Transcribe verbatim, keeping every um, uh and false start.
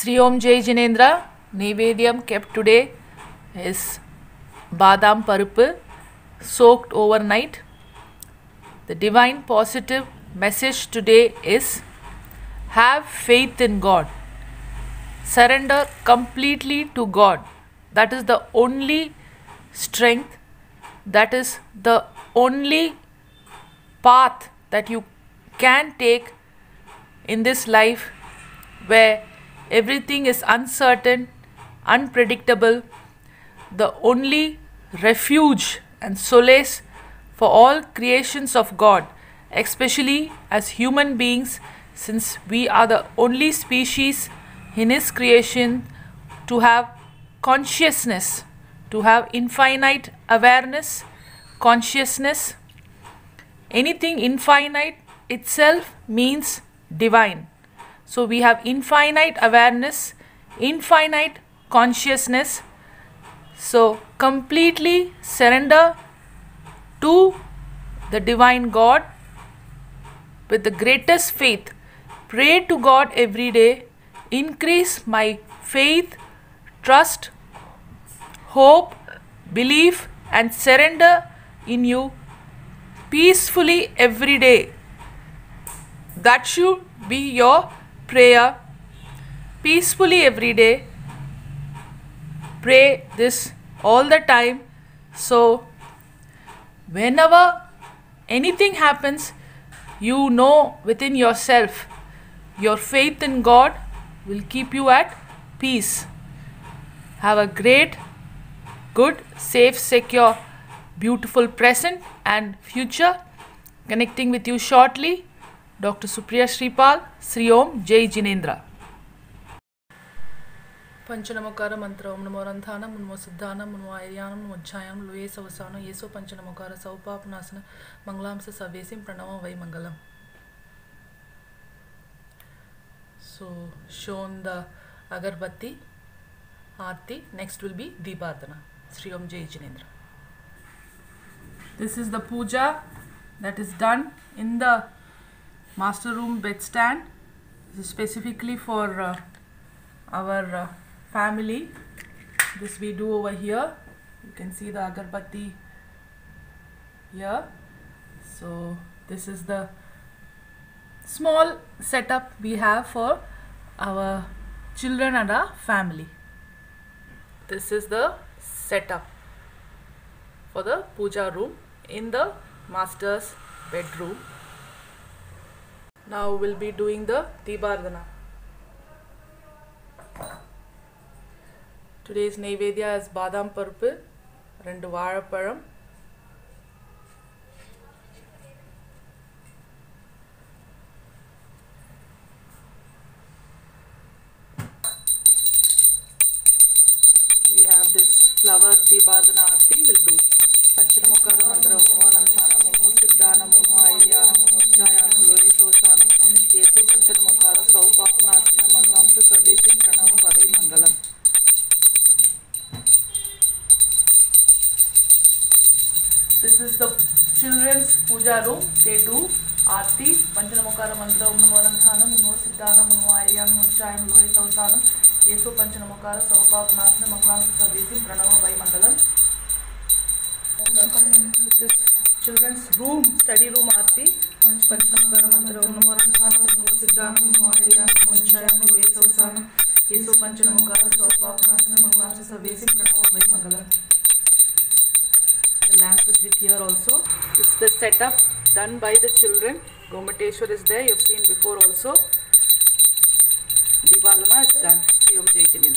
Sri Om Jai Jinendra. Naivedyam kept today is Badam Parupu soaked overnight. The divine positive message today is have faith in God. Surrender completely to God. That is the only strength. That is the only path that you can take in this life where everything is uncertain, unpredictable. The only refuge and solace for all creations of God, especially as human beings, since we are the only species in His creation to have consciousness, to have infinite awareness, consciousness. Anything infinite itself means divine. So we have infinite awareness, infinite consciousness. So completely surrender to the divine God with the greatest faith. Pray to God every day. Increase my faith, trust, hope, belief and surrender in you peacefully every day. That should be your prayer. Peacefully every day. Pray this all the time. So whenever anything happens, you know within yourself, your faith in God will keep you at peace. Have a great, good, safe, secure, beautiful present and future. Connecting with you shortly, Doctor Supriya Sripal, Sri Om Jai Jinendra. Panchanamakara mantra Om Namo Randhana, Om Namo Siddhana, Om Namo Airyanam, Om Namo Jhayam, Loye Savasana, Yeso Panchanamakara Saupapnasana, Mangalam Sa Savesim, Pranama Vai Mangalam. So, shown the Agarbatti, Aarti, next will be Deepadana. Sri Om Jai Jinendra. This is the puja that is done in the master room bedstand. This is specifically for uh, our uh, family. This we do over here. You can see the agarbatti here. So this is the small setup we have for our children and our family. This is the setup for the puja room in the master's bedroom. Now we'll be doing the Deepardana. Today's Naivedya is Badam Parupu, Rendu Vazhapalam. We have this flower Deepardana Aarti. We'll do Panchanamakara mantra Om Namo Randhana, Om Namo Siddhana, Om Namo Airyanam, Om Namo Jhayam, Loye Savasana, Yeso Panchanamakara Saupapnasana, Mangalam Sa Savesim, Pranama Vai Mangalam. This is the children's puja room. They do Aarti, Panchanamakara mantra Om Namo Randhana, Om Namo Siddhana, Om Namo Airyanam, Om Namo Jhayam, Loye Savasana, Yeso Panchanamakara Saupapnasana, Mangalam Sa Savesim, Pranama Vai Mangalam. This is children's room, study room Aarti. Panchanamakara mantra Om Namo Randhana, Om Namo Siddhana, Om Namo Airyanam, Om Namo Jhayam, Loye Savasana, Yeso Panchanamakara Saupapnasana, Mangalam Sa Savesim, Pranama Vai Mangalam. The lamp is lit here also. This is the setup done by the children. Gomateshwar is there. You have seen before also. Deepardana is done. Sri Om Jai Jinendra.